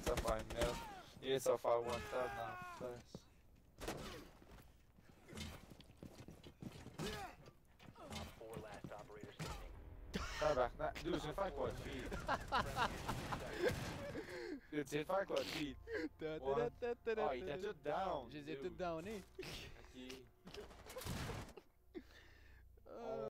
ça faire mettre. Il vient de se faire one tap dans la face. Op 4 last operator standing. Tabarnak. Dude, je viens de faire quoi de feed? Dude, tu viens de faire quoi de feed? Ah, il était tout down. Je les ai dude. toutes downés. Ok.